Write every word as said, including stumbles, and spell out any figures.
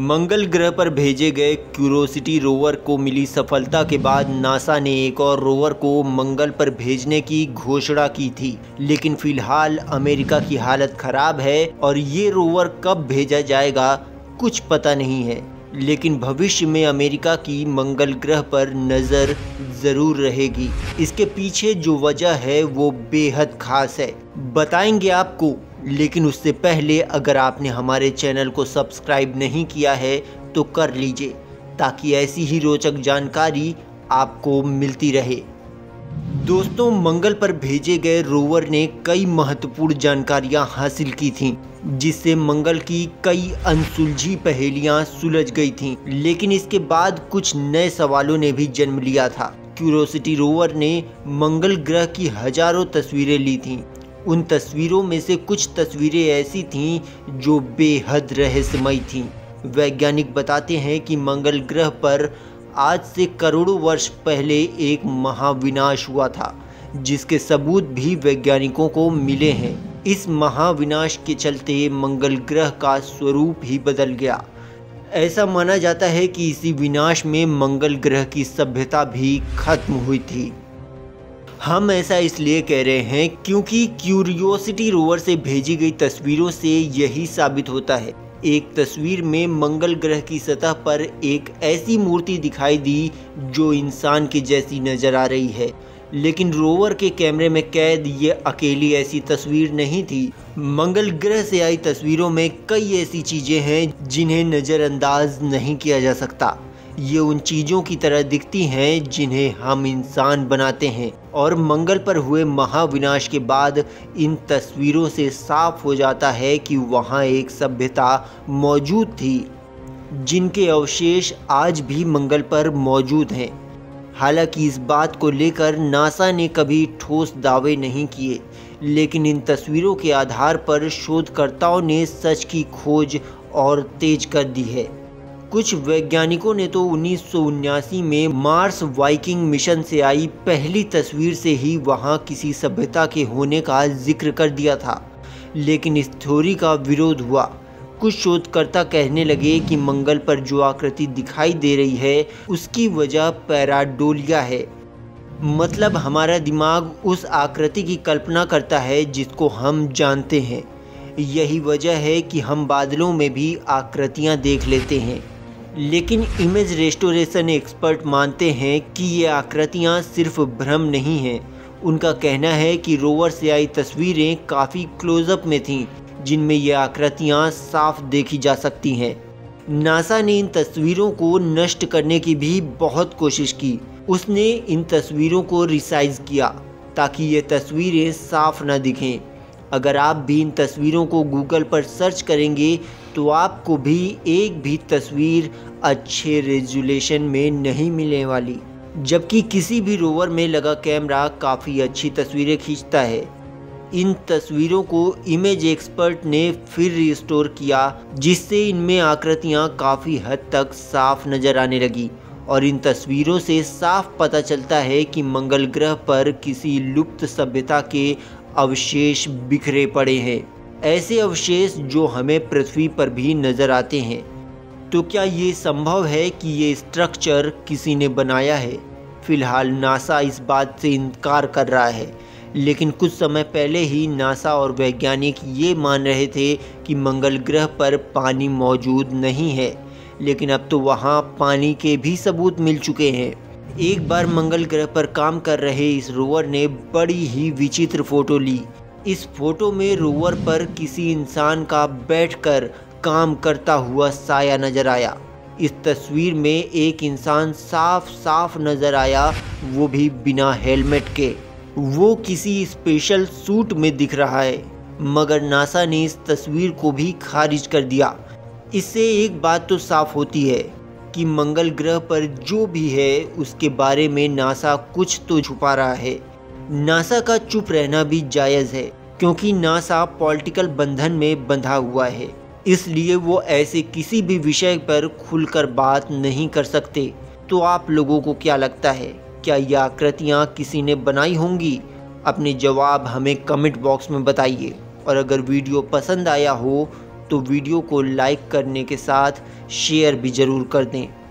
मंगल ग्रह पर भेजे गए क्यूरोसिटी रोवर को मिली सफलता के बाद नासा ने एक और रोवर को मंगल पर भेजने की घोषणा की थी, लेकिन फिलहाल अमेरिका की हालत खराब है और ये रोवर कब भेजा जाएगा कुछ पता नहीं है। लेकिन भविष्य में अमेरिका की मंगल ग्रह पर नज़र ज़रूर रहेगी। इसके पीछे जो वजह है वो बेहद खास है, बताएंगे आपको। लेकिन उससे पहले अगर आपने हमारे चैनल को सब्सक्राइब नहीं किया है तो कर लीजिए, ताकि ऐसी ही रोचक जानकारी आपको मिलती रहे। दोस्तों, मंगल पर भेजे गए रोवर ने कई महत्वपूर्ण जानकारियां हासिल की थीं, जिससे मंगल की कई अनसुलझी पहेलियां सुलझ गई थीं। लेकिन इसके बाद कुछ नए सवालों ने भी जन्म लिया था। क्यूरोसिटी रोवर ने मंगल ग्रह की हजारों तस्वीरें ली थीं। उन तस्वीरों में से कुछ तस्वीरें ऐसी थीं जो बेहद रहस्यमयी थीं। वैज्ञानिक बताते हैं कि मंगल ग्रह पर आज से करोड़ों वर्ष पहले एक महाविनाश हुआ था, जिसके सबूत भी वैज्ञानिकों को मिले हैं। इस महाविनाश के चलते मंगल ग्रह का स्वरूप ही बदल गया। ऐसा माना जाता है कि इसी विनाश में मंगल ग्रह की सभ्यता भी खत्म हुई थी। हम ऐसा इसलिए कह रहे हैं क्योंकि क्यूरियोसिटी रोवर से भेजी गई तस्वीरों से यही साबित होता है। एक तस्वीर में मंगल ग्रह की सतह पर एक ऐसी मूर्ति दिखाई दी जो इंसान की जैसी नजर आ रही है, लेकिन रोवर के कैमरे में कैद ये अकेली ऐसी तस्वीर नहीं थी। मंगल ग्रह से आई तस्वीरों में कई ऐसी चीज़ें हैं जिन्हें नज़रअंदाज नहीं किया जा सकता। ये उन चीज़ों की तरह दिखती हैं जिन्हें हम इंसान बनाते हैं, और मंगल पर हुए महाविनाश के बाद इन तस्वीरों से साफ हो जाता है कि वहाँ एक सभ्यता मौजूद थी, जिनके अवशेष आज भी मंगल पर मौजूद हैं। हालांकि इस बात को लेकर नासा ने कभी ठोस दावे नहीं किए, लेकिन इन तस्वीरों के आधार पर शोधकर्ताओं ने सच की खोज और तेज कर दी है। कुछ वैज्ञानिकों ने तो उन्नीस सौ उन्यासी में मार्स वाइकिंग मिशन से आई पहली तस्वीर से ही वहां किसी सभ्यता के होने का जिक्र कर दिया था, लेकिन इस थ्योरी का विरोध हुआ। कुछ शोधकर्ता कहने लगे कि मंगल पर जो आकृति दिखाई दे रही है उसकी वजह पैराडोलिया है, मतलब हमारा दिमाग उस आकृति की कल्पना करता है जिसको हम जानते हैं। यही वजह है कि हम बादलों में भी आकृतियां देख लेते हैं। लेकिन इमेज रेस्टोरेशन एक्सपर्ट मानते हैं कि ये आकृतियां सिर्फ भ्रम नहीं हैं। उनका कहना है कि रोवर से आई तस्वीरें काफ़ी क्लोजअप में थीं, जिनमें ये आकृतियां साफ देखी जा सकती हैं। नासा ने इन तस्वीरों को नष्ट करने की भी बहुत कोशिश की। उसने इन तस्वीरों को रिसाइज किया ताकि ये तस्वीरें साफ न दिखें। अगर आप भी इन तस्वीरों को गूगल पर सर्च करेंगे तो आपको भी एक भी तस्वीर अच्छे रेजोल्यूशन में नहीं मिलने वाली, जबकि किसी भी रोवर में लगा कैमरा काफ़ी अच्छी तस्वीरें खींचता है। इन तस्वीरों को इमेज एक्सपर्ट ने फिर रिस्टोर किया, जिससे इनमें आकृतियां काफ़ी हद तक साफ नज़र आने लगी, और इन तस्वीरों से साफ पता चलता है कि मंगल ग्रह पर किसी लुप्त सभ्यता के अवशेष बिखरे पड़े हैं, ऐसे अवशेष जो हमें पृथ्वी पर भी नज़र आते हैं। तो क्या ये संभव है कि ये स्ट्रक्चर किसी ने बनाया है? फिलहाल नासा इस बात से इनकार कर रहा है, लेकिन कुछ समय पहले ही नासा और वैज्ञानिक ये मान रहे थे कि मंगल ग्रह पर पानी मौजूद नहीं है, लेकिन अब तो वहाँ पानी के भी सबूत मिल चुके हैं। एक बार मंगल ग्रह पर काम कर रहे इस रोवर ने बड़ी ही विचित्र फोटो ली। इस फोटो में रोवर पर किसी इंसान का बैठकर काम करता हुआ साया नजर आया। इस तस्वीर में एक इंसान साफ साफ नजर आया, वो भी बिना हेलमेट के। वो किसी स्पेशल सूट में दिख रहा है, मगर नासा ने इस तस्वीर को भी खारिज कर दिया। इससे एक बात तो साफ होती है कि मंगल ग्रह पर जो भी है उसके बारे में नासा कुछ तो छुपा रहा है। नासा का चुप रहना भी जायज़ है, क्योंकि नासा पॉलिटिकल बंधन में बंधा हुआ है, इसलिए वो ऐसे किसी भी विषय पर खुलकर बात नहीं कर सकते। तो आप लोगों को क्या लगता है, क्या ये आकृतियाँ किसी ने बनाई होंगी? अपने जवाब हमें कमेंट बॉक्स में बताइए, और अगर वीडियो पसंद आया हो तो वीडियो को लाइक करने के साथ शेयर भी ज़रूर कर दें।